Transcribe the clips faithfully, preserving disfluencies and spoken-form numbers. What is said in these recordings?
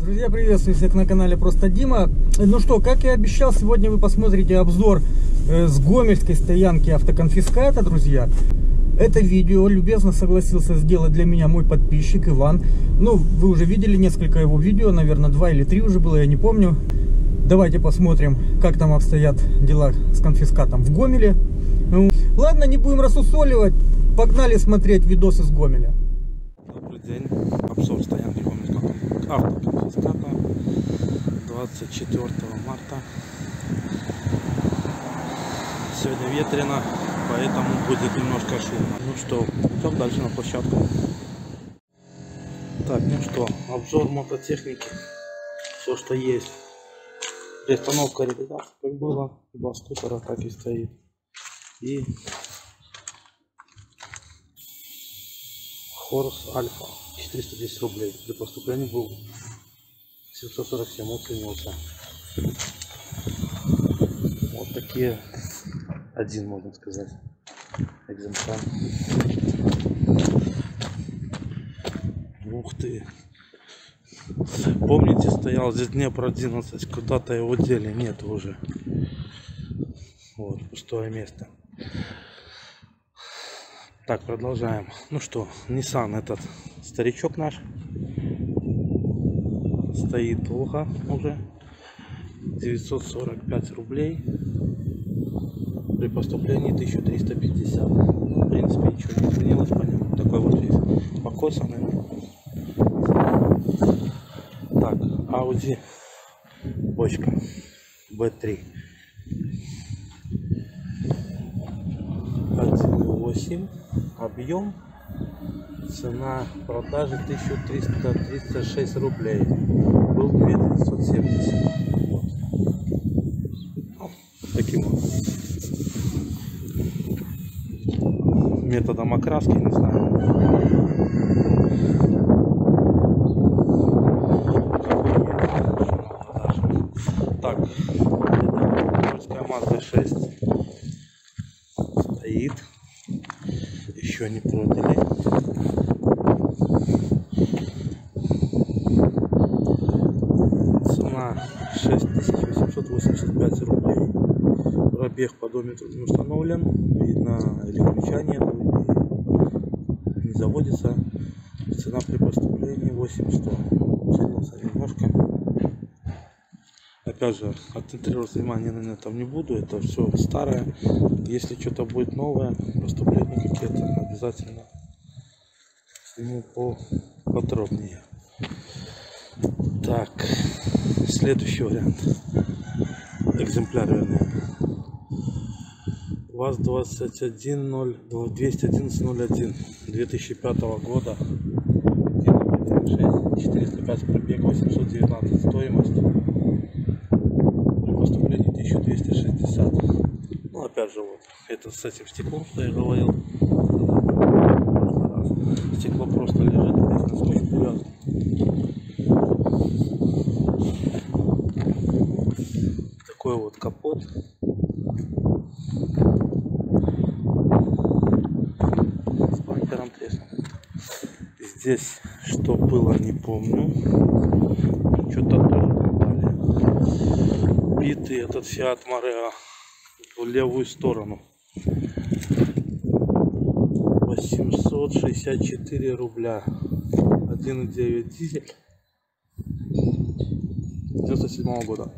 Друзья, приветствую всех на канале Просто Дима. Ну что, как и обещал, сегодня вы посмотрите обзор э, с гомельской стоянки автоконфиската, друзья. Это видео любезно согласился сделать для меня мой подписчик Иван. Ну, вы уже видели несколько его видео, наверное, два или три уже было, я не помню. Давайте посмотрим, как там обстоят дела с конфискатом в Гомеле. Ну, ладно, не будем рассусоливать, погнали смотреть видосы с Гомеля. Добрый день, обзор стоянки Гомельского автоконфиската двадцать четвёртого марта. Сегодня ветрено, поэтому будет немножко шумно. Ну что, идем дальше на площадку. Так, ну что, обзор мототехники, все что есть. Приостановка реализации как было, два скутера так и стоит. И Хорс Альфа четыреста десять рублей. При поступлении был семьсот сорок семь, оценился. Вот такие, один можно сказать, экземпляр. Ух ты! Помните, стоял здесь Днепр одиннадцать, куда-то его дели, нет уже. Вот, пустое место. Так, продолжаем. Ну что, Nissan этот старичок наш стоит долго уже. девятьсот сорок пять рублей. При поступлении тысяча триста пятьдесят. Ну, в принципе, ничего не изменилось по нему. Такой вот весь покосанный. Так, Audi бочка бэ три. один и восемь. Объем, цена продажи тысяча триста тридцать шесть рублей, был две тысячи девятьсот семьдесят. Вот. Ну, таким вот методом окраски, не знаю. Так, польская Mazda шесть стоит. Еще не продали. Цена шесть тысяч восемьсот восемьдесят пять рублей. Пробег по одометру не установлен. Видно, или ключа нет, не заводится. Цена при поступлении восемь сто. Ценился немножко. Опять же, акцентрировать внимание на этом не буду. Это все старое. Если что-то будет новое, поступления какие-то, обязательно сниму по подробнее. Так, следующий вариант. Экземпляр, вернее. ВАЗ двадцать один ноль двести одиннадцать ноль один две тысячи пятого года. четыреста пять пробег, восемьсот девятнадцать стоимость. При поступлении тысяча двести шестьдесят. Ну, опять же, вот это с этим стеклом, что я говорил. Стекло просто лежит, здесь на скотч привязан. Такой вот капот. С бампером треснул. Здесь что было, не помню. Что-то тоже попали. Битый этот Fiat Marea в левую сторону. восемьсот шестьдесят четыре рубля. один и девять дизель. девяносто седьмого года.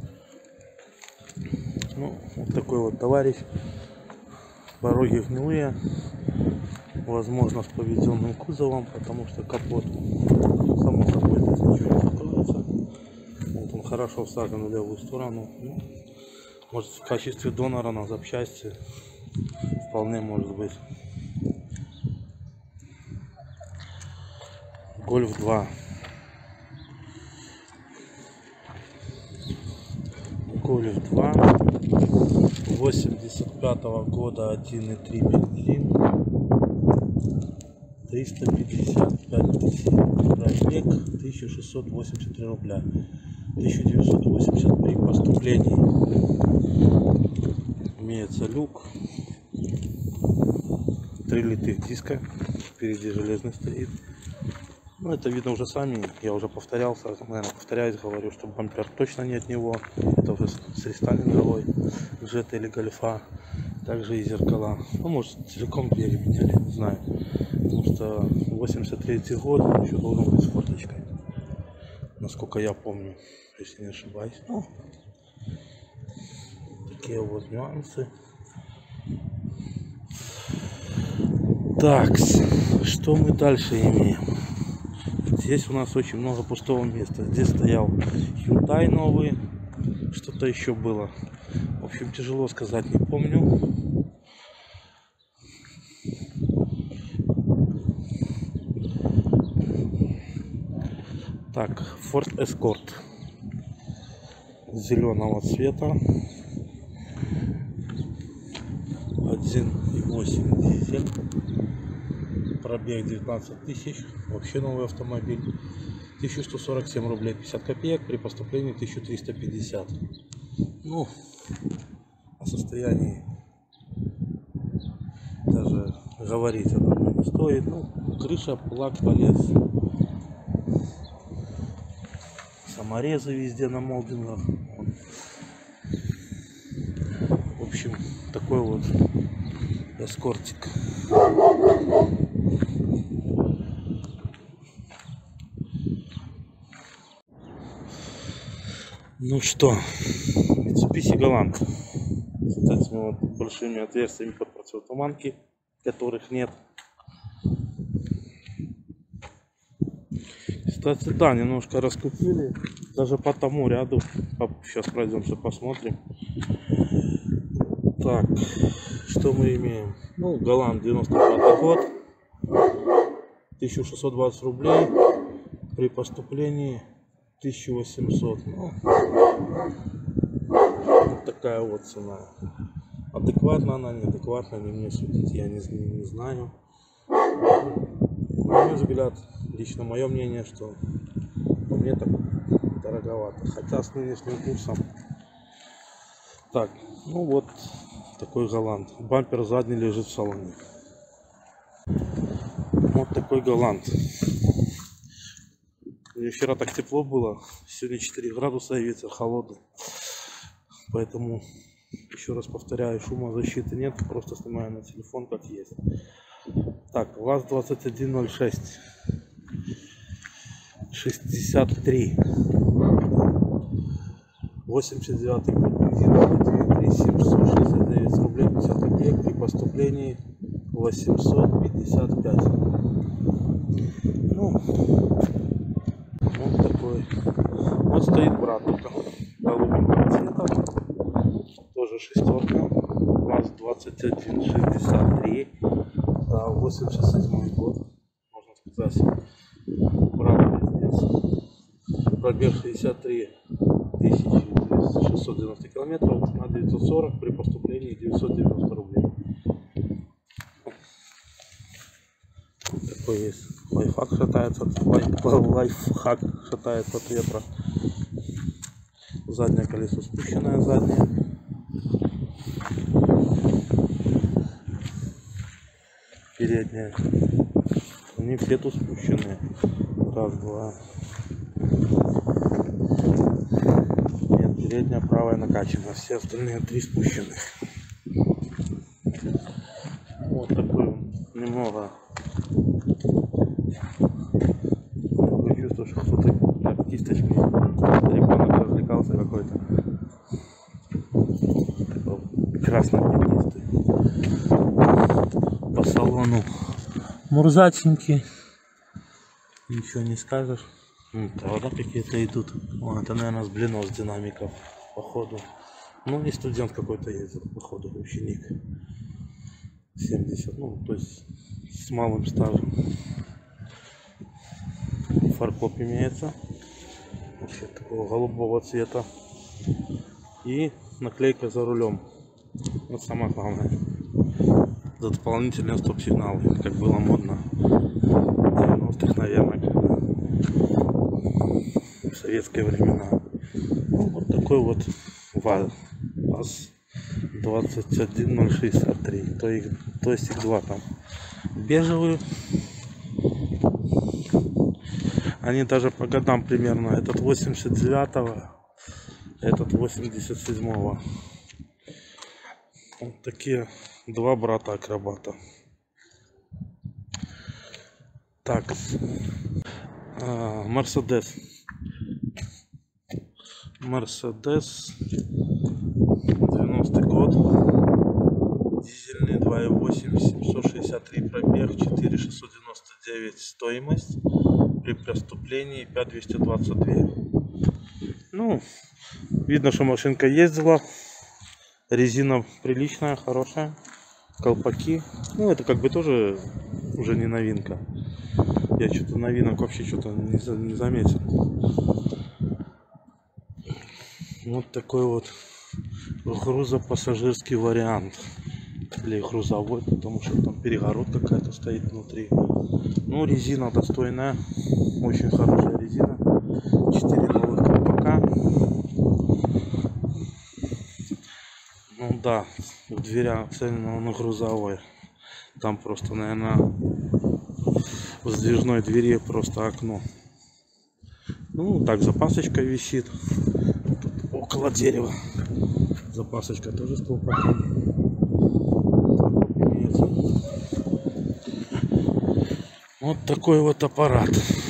Ну, вот такой вот товарищ. Пороги гнилые. Возможно, с поведенным кузовом, потому что капот, само собой, здесь ничего не откроется. Вот он хорошо всажен в левую сторону. Ну, может, в качестве донора на запчасти вполне может быть. Гольф два. Гольф два. восемьдесят пятого года, один и три бензин. триста пятьдесят пять тысяч. Пробег тысяча шестьсот восемьдесят три рубля. тысяча девятьсот восемьдесят при поступлении. Имеется люк. Три литых диска. Впереди железный стоит. Ну, это видно уже сами, я уже повторялся, наверное, повторяюсь, говорю, что бампер точно не от него. Это уже с рестайлинговой джета или гольфа. Также и зеркала. Ну, может, целиком двери меняли, не знаю. Потому что восемьдесят третий год еще должен быть с форточкой. Насколько я помню, если не ошибаюсь. Ну, такие вот нюансы. Так, что мы дальше имеем? Здесь у нас очень много пустого места. Здесь стоял Hyundai новый. Что-то еще было. В общем, тяжело сказать, не помню. Так, Ford Escort зеленого цвета. один и восемь дизель. Пробег девятнадцать тысяч. Вообще новый автомобиль. тысяча сто сорок семь рублей пятьдесят копеек. При поступлении тысяча триста пятьдесят. Ну, о состоянии даже говорить об этом не стоит. Ну, крыша, лак полез. Саморезы везде на молдингах. В общем, такой вот эскортик. Ну что, Mitsubishi Galant с этими вот большими отверстиями под противотуманки, которых нет. Кстати, да, немножко раскупили, даже по тому ряду. Сейчас пройдемся, посмотрим. Так, что мы имеем? Ну, Галант девяносто пятый год, тысяча шестьсот двадцать рублей, при поступлении тысяча восемьсот. Ну, вот такая вот цена. Адекватна она, неадекватна, не мне судить, я не, не знаю. На мой взгляд, лично мое мнение, что по мне так дороговато. Хотя с нынешним курсом. Так, ну вот такой Галант. Бампер задний лежит в салоне. Вот такой Галант. Вчера так тепло было, сегодня четыре градуса и ветер холодный. Поэтому, еще раз повторяю, шумозащиты нет, просто снимаю на телефон как есть. Так, ВАЗ двадцать один ноль шесть шестьдесят три восемьдесят девятый год, семьсот шестьдесят девять рублей пятьдесят копеек, при поступлении восемьсот пятьдесят пять. Ну, вот такой. Вот стоит брат, это голубенького цвета, тоже шестерка, ВАЗ двадцать один шестьдесят три, да, восемьдесят седьмой год, можно сказать, брат близнец. Пробег шестьдесят три тысячи шестьсот девяносто километров, цена девятьсот сорок, при поступлении девятьсот девяносто рублей. Такой есть. Лайфхак шатается, лайфхак шатается от ветра. Заднее колесо спущенное, заднее. Переднее. Они все тут спущенные. Раз, два. Нет, передняя, правая накачана. Все остальные три спущенных. Вот такой он немного. Чувствую, что кто-то кисточкой ребенок развлекался какой-то. Красно-пятнистый. По салону мурзаченький. Ничего не скажешь. Провода какие-то идут. О, это, наверное, с блинов, с динамиков, походу. Ну, и студент какой-то ездит, походу, ученик. семьдесят, ну, то есть с малым стажем. Фаркоп имеется, вообще такого голубого цвета, и наклейка за рулем. Вот самое главное, за дополнительные стоп-сигналы, как было модно в девяностых, наверное, в советские времена. Ну, вот такой вот ВАЗ двадцать один ноль шестьдесят три, то, их, то есть их два там бежевые. Они даже по годам примерно. Этот восемьдесят девятого, этот восемьдесят седьмого. Вот такие два брата акробата. Так, Мерседес. Мерседес, девяностый год, дизельный, два и восемь, семьсот шестьдесят три пробег, четыре тысячи шестьсот девяносто девять стоимость, при поступлении пять тысяч двести двадцать два. Ну, видно, что машинка ездила, резина приличная, хорошая, колпаки. Ну, это как бы тоже уже не новинка. Я что-то новинок вообще что-то не, не заметил. Вот такой вот грузопассажирский вариант. Или грузовой, потому что там перегородка какая-то стоит внутри. Ну, резина достойная. Очень хорошая резина. четыре новых колпака. Ну да, в дверях цельно на грузовой. Там просто, наверное, в сдвижной двери просто окно. Ну, так, запасочка висит. Тут около дерева. Запасочка тоже с колпаком. Вот такой вот аппарат.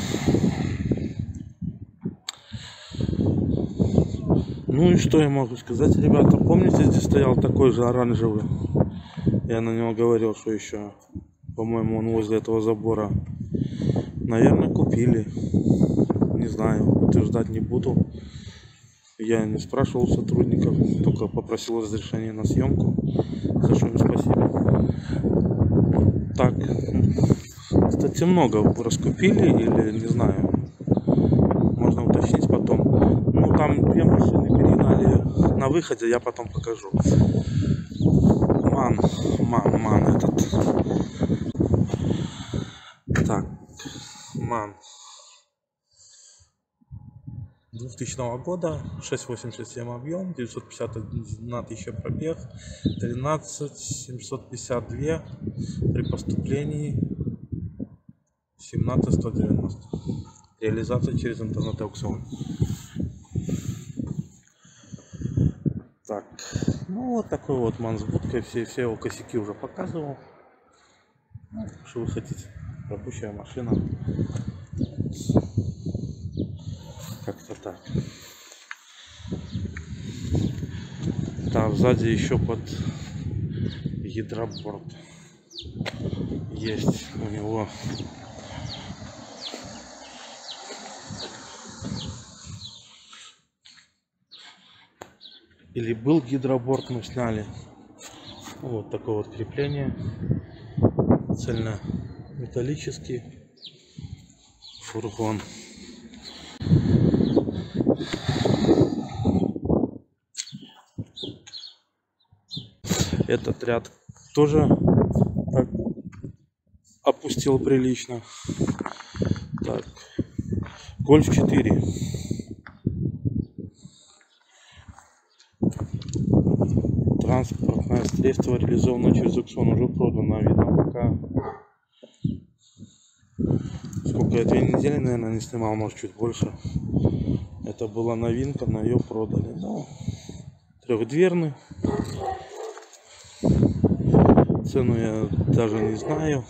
Ну и что я могу сказать, ребята? Помните, здесь стоял такой же оранжевый? Я на него говорил, что еще, по-моему, он возле этого забора. Наверное, купили. Не знаю, утверждать не буду. Я не спрашивал сотрудников, только попросил разрешения на съемку. За что им спасибо. Так, кстати, много раскупили или не знаю. Можно уточнить потом. Ну, там две машины перегнали на выходе, я потом покажу. Ман, ман, ман этот. Так, ман. двухтысячного года, шесть восемьдесят семь объем, девятьсот пятьдесят одна тысяча пробег, тринадцать семьсот пятьдесят два при поступлении семнадцать сто девяносто. Реализация через интернет-аукцион. Так, ну вот такой вот ман с будкой, все, все его косяки уже показывал. Ну, что вы хотите, рабочая машина. Как-то так. Там сзади еще под гидроборд есть у него. Или был гидроборд, мы сняли. Вот такое вот крепление. Цельно металлический фургон. Этот ряд тоже так опустил прилично. Так, Гольф четыре. Транспортное средство реализовано через аукцион, уже продано, видно пока. Сколько я, две недели, наверное, не снимал, может чуть больше. Это была новинка, но ее продали. Ну, трехдверный. Цену я даже не знаю.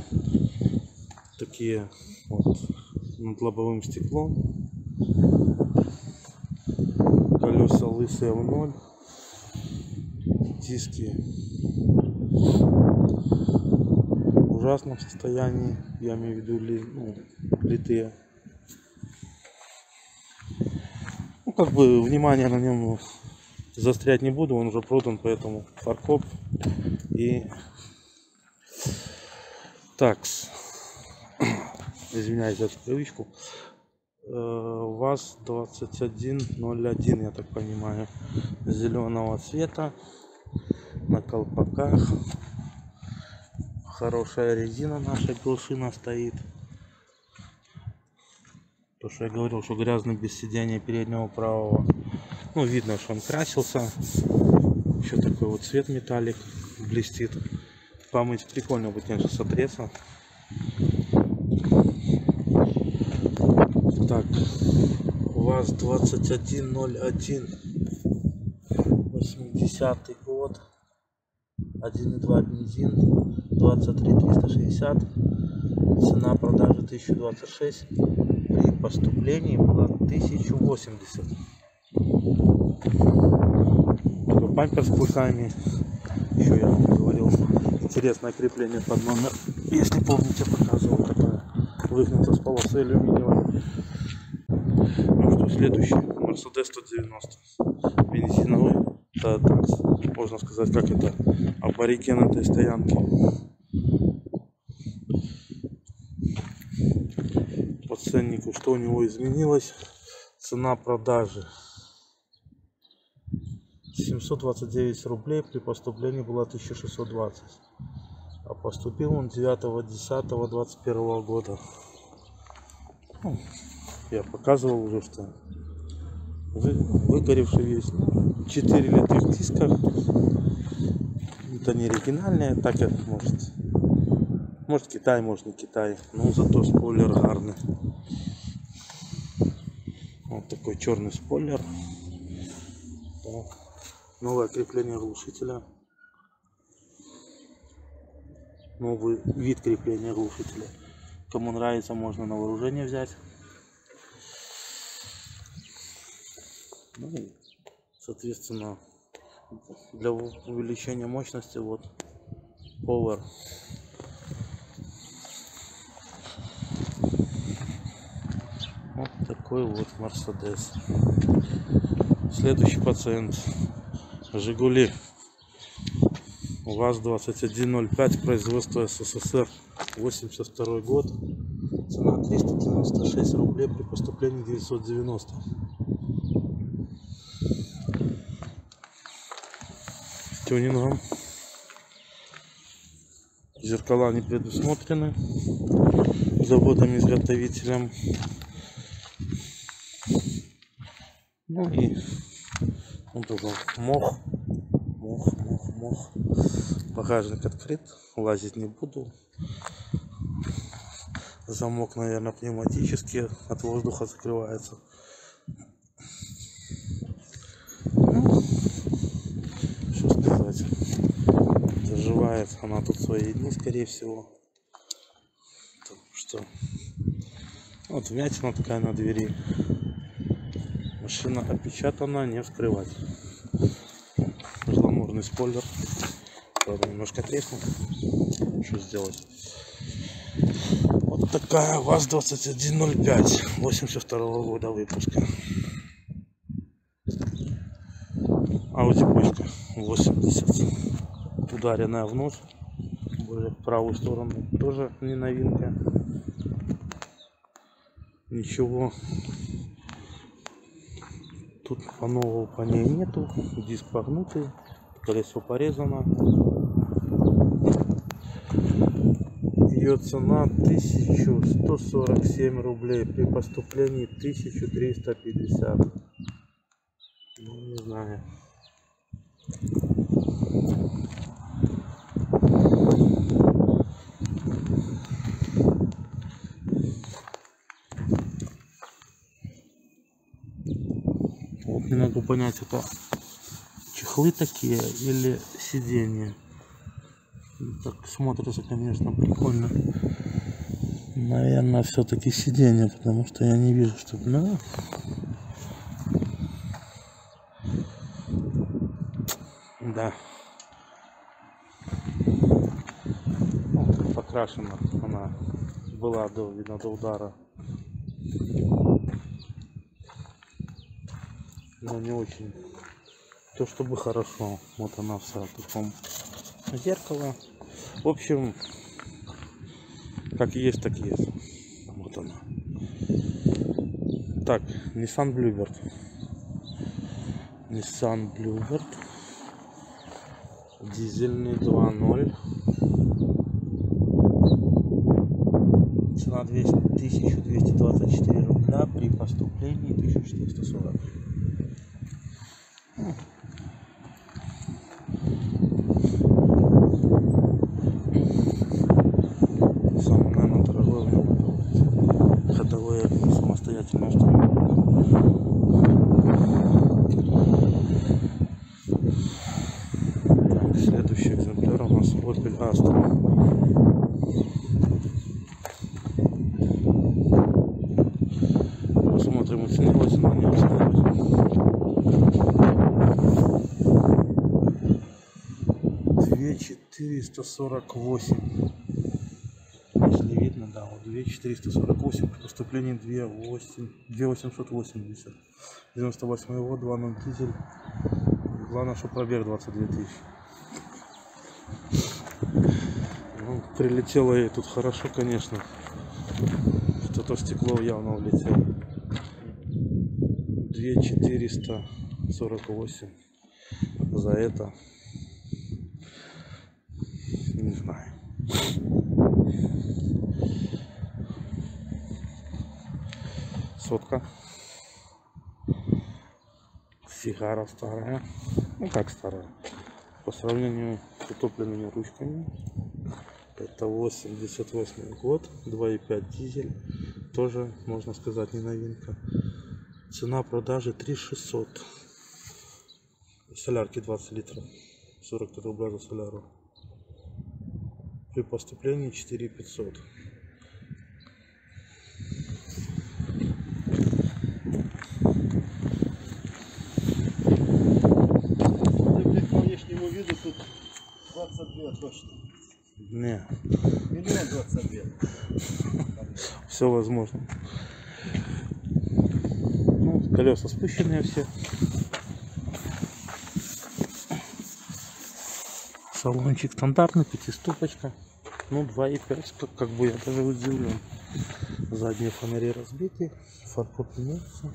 Такие вот над лобовым стеклом. Колеса лысые в ноль. Диски в ужасном состоянии. Я имею в виду ли, ну, литые. Ну, как бы внимание на нем застрять не буду. Он уже продан, поэтому фаркоп. И такс, извиняюсь за эту привычку, ВАЗ двадцать один ноль один, я так понимаю, зеленого цвета, на колпаках, хорошая резина наша глушина стоит. То, что я говорил, что грязный без сидения переднего правого, ну, видно, что он красился. Еще такой вот цвет металлик блестит. Помыть прикольно будет, конечно, сотрется. Так, ВАЗ двадцать один ноль один, восьмидесятый год, один и два бензин, двадцать три триста шестьдесят, цена продажи тысяча двадцать шесть, при поступлении была тысяча восемьдесят. Бампер с плюсами, еще я вам говорил, интересное крепление под номер, если помните, показывал, такое выгнуто с полосы алюминиевой. Ну что, следующий Mercedes сто девяносто, бензиновый, да, так, можно сказать, как это абориген этой стоянки. По ценнику, что у него изменилось, цена продажи семьсот двадцать девять рублей, при поступлении была тысяча шестьсот двадцать, а поступил он девятого десятого двадцать первого года. Ну, я показывал уже, что вы, выгоревший весь, четыре литых диска, это не оригинальные, так как может, может Китай, может не Китай, но зато спойлер гарный. Вот такой черный спойлер. Новое крепление глушителя. Новый вид крепления глушителя. Кому нравится, можно на вооружение взять. Ну и, соответственно, для увеличения мощности вот Power. Вот такой вот Mercedes. Следующий пациент. Жигули ВАЗ двадцать один ноль пять, производство СССР, восемьдесят второй год, цена триста девяносто шесть рублей, при поступлении девятьсот девяносто. С тюнингом. Зеркала не предусмотрены заводом-изготовителем. Ну и вот уже мох, мох, мох, мох. Багажник открыт, лазить не буду. Замок, наверное, пневматический, от воздуха закрывается. Ну, что сказать, заживает она тут свои дни, скорее всего. Потому что вот вмятина такая на двери. Машина опечатана, не вскрывать. Гламурный спойлер. Правда, немножко треснул. Что сделать? Вот такая ВАЗ двадцать один ноль пять, восемьдесят второго года выпуска. Audi почка восемьдесят. Ударенная в нос. Более в правую сторону. Тоже не новинка. Ничего. Тут по-новому по ней нету, диск погнутый, колесо порезано. Ее цена тысяча сто сорок семь рублей, при поступлении тысяча триста пятьдесят. Ну, не знаю. Вот не могу понять, это чехлы такие или сиденья. Так смотрится, конечно, прикольно. Наверное, все-таки сиденье, потому что я не вижу, что... Ну, да. Вот, покрашена она была до, видно, до удара. Но не очень. То чтобы хорошо. Вот она вся в таком зеркало. В общем, как есть, так есть. Вот она. Так, Nissan Bluebird. Nissan Bluebird. Дизельный два ноль. Цена тысяча двести двадцать четыре рубля, при поступлении тысяча четыреста сорок. ходовые самостоятельно установлены. Так, следующий экземпляр у нас Opel Astra. Посмотрим, оценилась она, не оценилась. две тысячи четыреста сорок восемь. Если видно, да, вот две тысячи четыреста сорок восемь, при поступлении две тысячи восемьсот восемьдесят. девяносто восьмой год, два ноль дизель. Главное, что пробег двадцать две тысячи. Ну, прилетело ей тут хорошо, конечно. Что-то в стекло явно улетело. две тысячи четыреста сорок восемь. За это не знаю. Сотка. Сигара старая. Ну как старая? По сравнению с утопленными ручками. Это восемьдесят восьмой год. два и пять дизель. Тоже, можно сказать, не новинка. Цена продажи три тысячи шестьсот. Солярки двадцать литров. сорок три рубля за соляру. При поступлении четыре тысячи пятьсот. По внешнему виду тут двадцать две точно. Не. Миллион двадцать две. Все возможно. Ну, колеса спущенные все. Салончик стандартный, пятиступочка. Ну, два и пять, как, как бы я даже удивлен. Задние фонари разбиты, фаркоп имеется.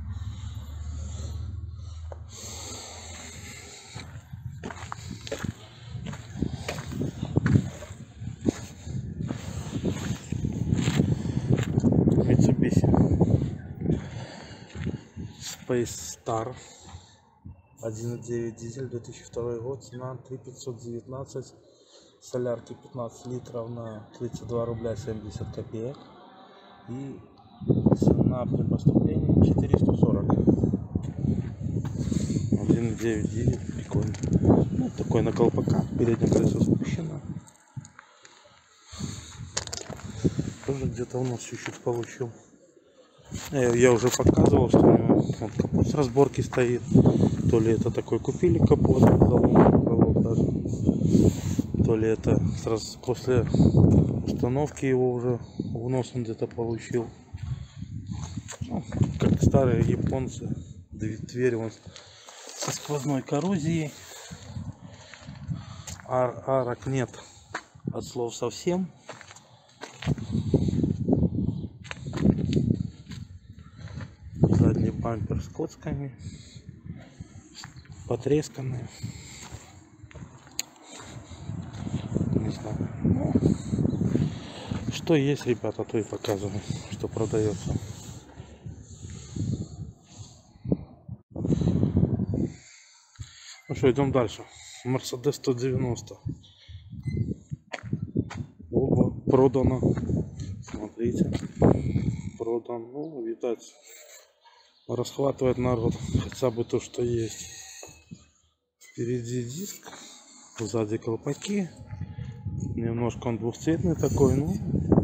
Mitsubishi Space Star один и девять дизель, две тысячи второй год, цена три тысячи пятьсот девятнадцать, солярки пятнадцать литров на тридцать два рубля семьдесят копеек и цена при поступлении четыреста сорок. один и девять дизель, прикольно. Ну, такой на колпаках, переднее колесо спущено. Тоже где-то у нас чуть-чуть получил. Я, я уже показывал, что у него вот капот с разборки стоит. То ли это такой купили капот, даже, то ли это сразу после установки его уже в нос он где-то получил. Ну, как старые японцы, дверь он со сквозной коррозией. Ар арок нет от слов совсем. Задний бампер с коцками, потресканные. Не знаю. Ну, что есть, ребята, то и показываю, что продается. Ну что, идем дальше. Мерседес сто девяносто. Оба продано. Смотрите. Продан. Ну, видать, расхватывает народ хотя бы то, что есть. Впереди диск, сзади колпаки. Немножко он двухцветный такой, ну.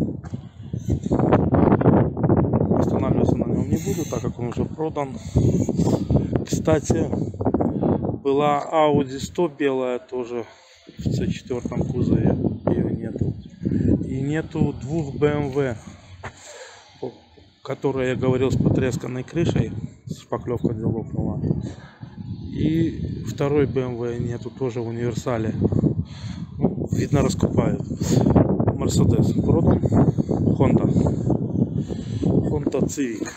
Останавливаться на нем не буду, так как он уже продан. Кстати, была Audi сто белая тоже в С четыре кузове, ее нету. И нету двух бэ эм вэ, которые я говорил с потресканной крышей, шпаклевка где лопнула. И второй бэ эм вэ нету, тоже в универсале. Ну, видно, раскупают. Мерседес продан. Honda. Honda Civic.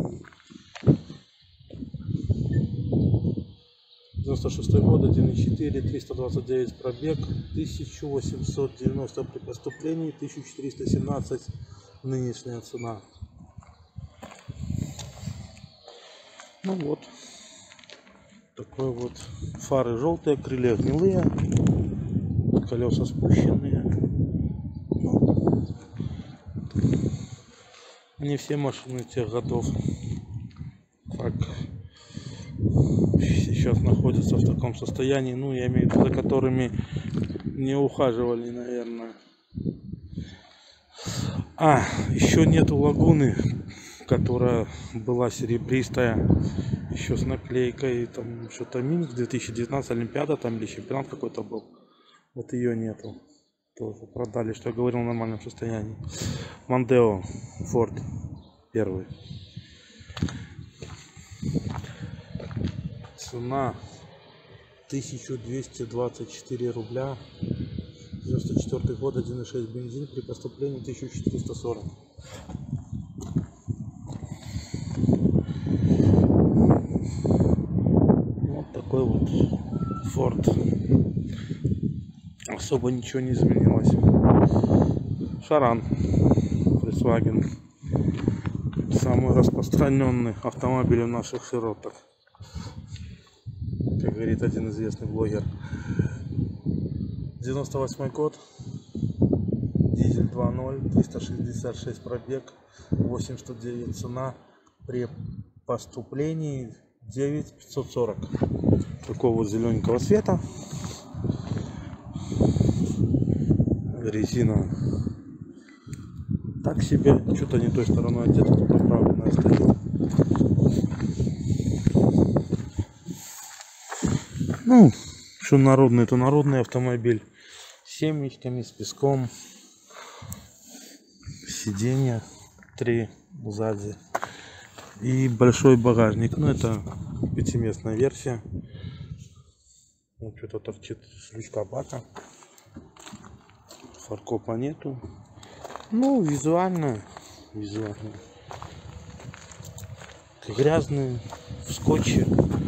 девяносто шестой год, один и четыре, триста двадцать девять пробег, тысяча восемьсот девяносто при поступлении, тысяча четыреста семнадцать нынешняя цена. Ну вот, такой вот. Фары желтые, крылья гнилые, колеса спущенные. Не все машины тех годов так сейчас находятся в таком состоянии. Ну, я имею в виду, за которыми не ухаживали, наверное. А, еще нету лагуны, которая была серебристая, еще с наклейкой, там что-то Минск две тысячи девятнадцать, Олимпиада там или чемпионат какой-то был. Вот ее нету. Тоже продали, что я говорил, в нормальном состоянии. Мондео Форд первый. Цена тысяча двести двадцать четыре рубля. девяносто четвёртый год, один и шесть бензин, при поступлении тысяча четыреста сорок. Вот такой вот Форд. Особо ничего не изменилось. Шаран Volkswagen. Самый распространенный автомобиль в наших широтах, как говорит один известный блогер. девяносто восьмой год, дизель два ноль, триста шестьдесят шесть пробег, восемьдесят девять цена, при поступлении девять пятьсот сорок. Такого вот зелененького цвета. Резина так себе, что-то не той стороной одета, только правильно стоит. Ну, что народный, то народный автомобиль. С семечками, с песком. Сиденья три сзади. И большой багажник. Ну, это пятиместная версия. Вот что-то торчит с лючка бака. Фаркопа нету. Ну, визуально, визуально. Грязные, в скотче.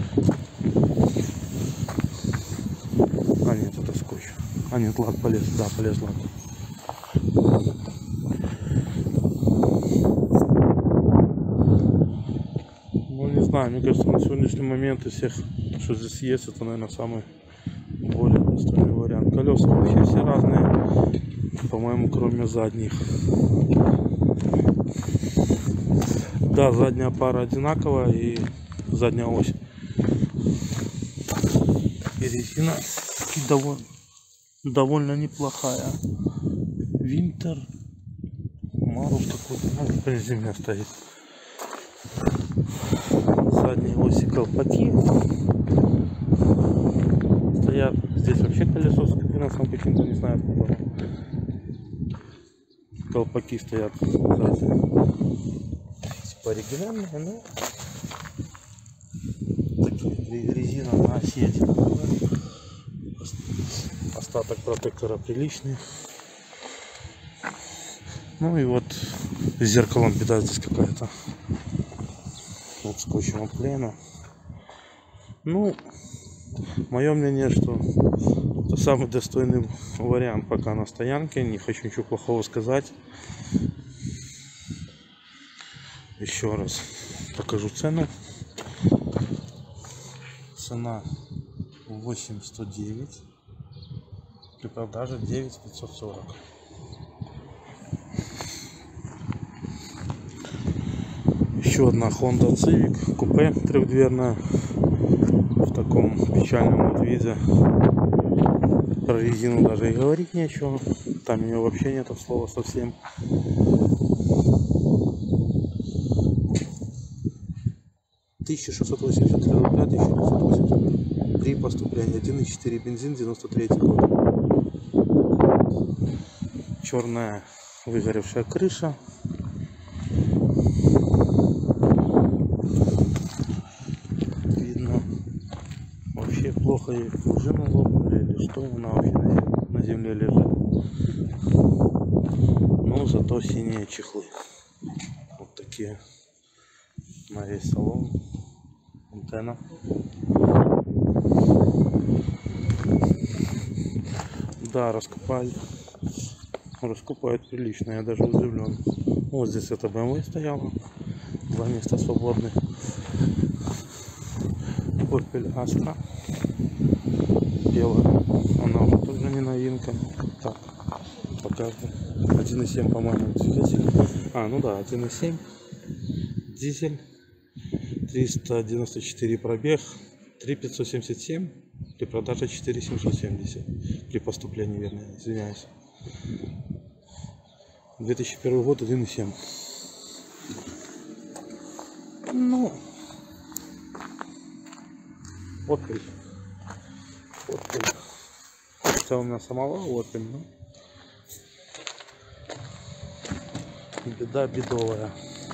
А нет, это скотч. А нет, лак полез. Да, полез лак. Ну, не знаю, мне кажется, на сегодняшний момент из всех, что здесь есть, это, наверное, самый более достойный вариант. Колеса вообще все разные, по-моему, кроме задних. Да, задняя пара одинаковая и задняя ось. И резина довольно, довольно неплохая. Винтер. Марус какой-то, при земле стоит. Задние оси колпаки. Стоят. Здесь вообще колесо с кабиносом каким-то, не знаю откуда. Колпаки стоят сзади. Типа оригинальные, но такие, резина на оси. Остаток протектора приличный. Ну и вот с зеркалом беда здесь какая-то. Вот скотчем обклеено. Ну, мое мнение, что это самый достойный вариант пока на стоянке. Не хочу ничего плохого сказать. Еще раз покажу цену. Цена восемь сто девять. При продаже девять пятьсот сорок. Еще одна Honda Civic купе трехдверная в таком печальном вот виде. Про резину даже и говорить нечего, там у нее вообще нет слова совсем. тысяча шестьсот восемьдесят три рубля, тысяча пятьсот восемьдесят при поступлении, один и четыре бензин, девяносто третий год. Черная выгоревшая крыша. Видно, вообще плохо ей пружину лопнули или что, она вообще на земле лежит. Но зато синие чехлы. Вот такие на весь салон. Антенна. Да, раскопали. Раскопают прилично, я даже удивлен. Вот здесь это бэ эм вэ стояло. Два места свободных. Opel Astra. Белая. Она уже тоже не новинка. Так, покажу. один и семь, по-моему, двигатель. А, ну да, один и семь. Дизель. триста девяносто четыре пробег. три тысячи пятьсот семьдесят семь. При продаже четыре тысячи семьсот семьдесят. При поступлении, вернее, извиняюсь. две тысячи первый год, один и семь. Ну, вот пыль. Вот пыль. Хотя у меня самого вот пыль, ну. Беда бедовая.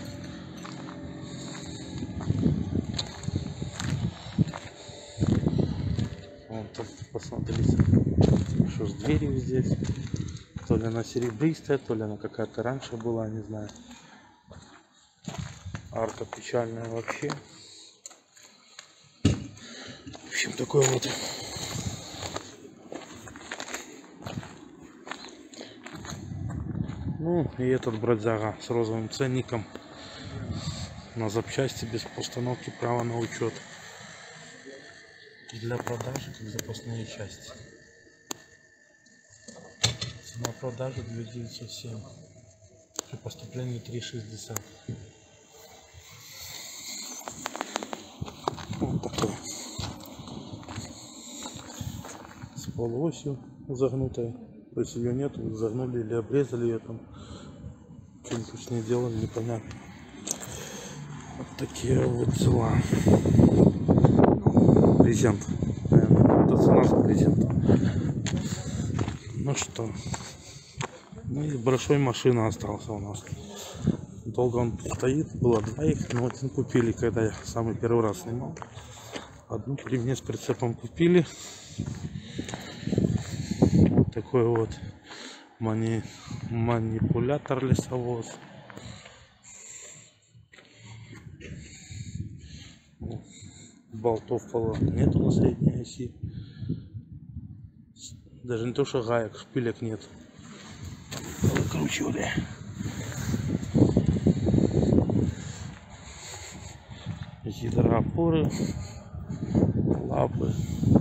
Вот тут посмотрите, что с дверью здесь. То ли она серебристая, то ли она какая-то раньше была, не знаю. Арка печальная вообще. В общем, такой вот. Ну и этот бродяга с розовым ценником на запчасти без постановки права на учет. Для продажи как запасные части. Цена продажи две тысячи девятьсот семь. При поступлении три шестьдесят. Вот такой. С полуосью загнутой. То есть ее нет, загнули или обрезали ее там. Что-нибудь с ней делали, непонятно. Вот такие вот дела. Презент. Наверное, это цена за презент. Ну что. Ну и большой машина остался у нас. Долго он стоит, было два их, но один купили, когда я самый первый раз снимал. Одну при мне с прицепом купили. Вот такой вот мани... манипулятор лесовоз. Болтов нету на средней оси. Даже не то, что гаек, шпилек нет. Выкручивали. Гидроопоры, лапы,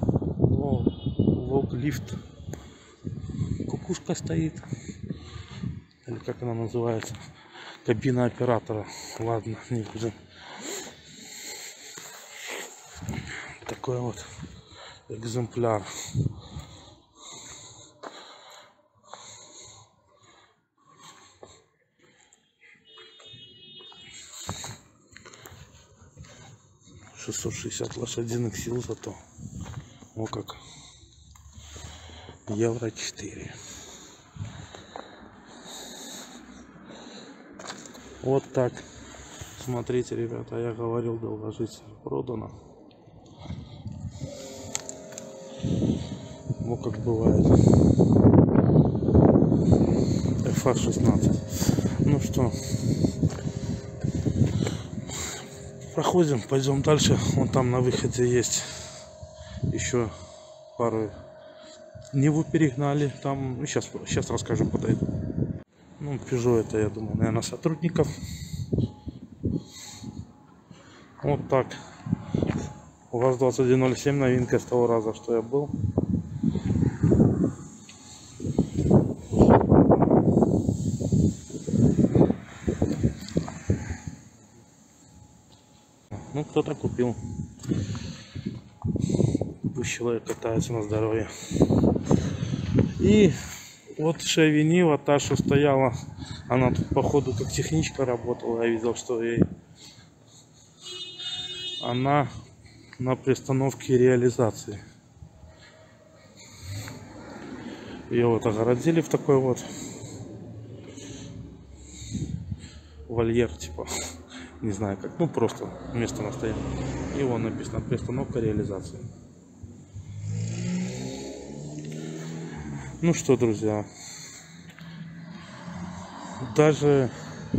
лог-лифт. Кукушка стоит. Или как она называется? Кабина оператора. Ладно, не будем. Такой вот экземпляр. шестьсот шестьдесят лошадиных сил зато. О как. Евро четыре. Вот так. Смотрите, ребята, я говорил, долгожитель продано. Вот как бывает. эф а шестнадцать. Ну что, проходим, пойдем дальше. Вон там на выходе есть еще пару. Ниву перегнали. Там, ну, сейчас, сейчас расскажу, подойду. Ну, Peugeot это, я думаю, наверное, сотрудников. Вот так. У вас двадцать один ноль семь, новинка с того раза, что я был. Ну, кто-то купил. Пусть человек катается на здоровье. И вот Chevy Niva, та, что стояла, она тут походу как техничка работала. Я видел, что ей она на пристановке реализации. Ее вот огородили в такой вот вольер, типа, не знаю как, ну просто место на стоянке. И вон написано пристановка реализации. Ну что, друзья, даже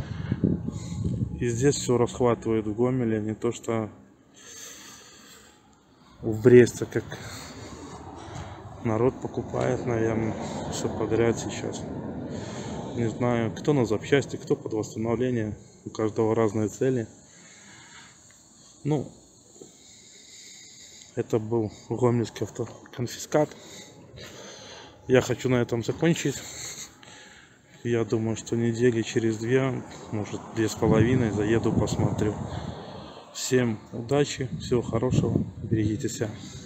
и здесь все расхватывает в Гомеле, не то что в Бресте, как народ покупает, наверное, все подряд сейчас. Не знаю, кто на запчасти, кто под восстановление, у каждого разные цели. Ну, это был гомельский автоконфискат. Я хочу на этом закончить. Я думаю, что недели через две, может две с половиной, заеду, посмотрю. Всем удачи, всего хорошего, берегите себя.